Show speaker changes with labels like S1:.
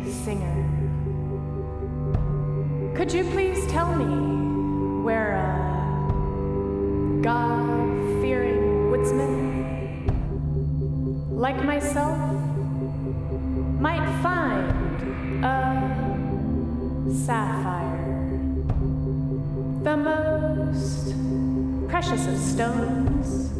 S1: singer. Could you please tell me where a God-fearing woodsman like myself might find a sapphire, the most precious of stones,